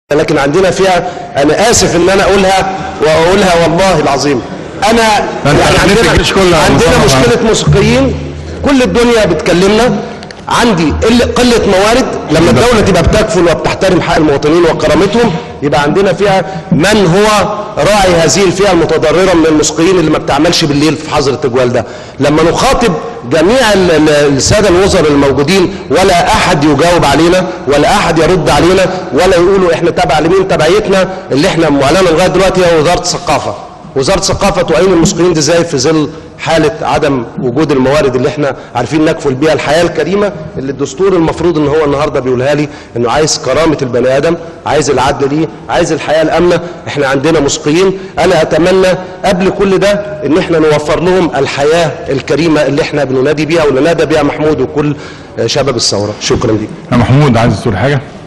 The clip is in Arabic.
لكن عندنا فيها، انا اسف ان انا اقولها واقولها والله العظيم، انا يعني عندنا مشكله موسيقيين كل الدنيا بتكلمنا. عندي قله موارد. لما الدوله تبقى بتكفل وبتحترم حق المواطنين وكرامتهم، يبقى عندنا فيها من هو راعي هذه الفئه المتضرره من الموسيقيين اللي ما بتعملش بالليل في حظر التجوال ده. لما نخاطب جميع الساده الوزراء الموجودين ولا احد يجاوب علينا ولا احد يرد علينا ولا يقولوا احنا تبع لمين. تبعيتنا اللي احنا معلنه لغايه دلوقتي هي وزاره الثقافه. وزاره الثقافه تعين الموسيقيين دي ازاي في ظل حاله عدم وجود الموارد اللي احنا عارفين نكفل بيها الحياه الكريمه اللي الدستور المفروض ان هو النهارده بيقولها لي انه عايز كرامه البني ادم، عايز العدل ليه، عايز الحياه الامنه. احنا عندنا موسيقيين، انا اتمنى قبل كل ده ان احنا نوفر لهم الحياه الكريمه اللي احنا بننادي بيها واللي نادى بيها محمود وكل شباب الثوره. شكرا ليك. يا محمود، عايز تقول حاجه؟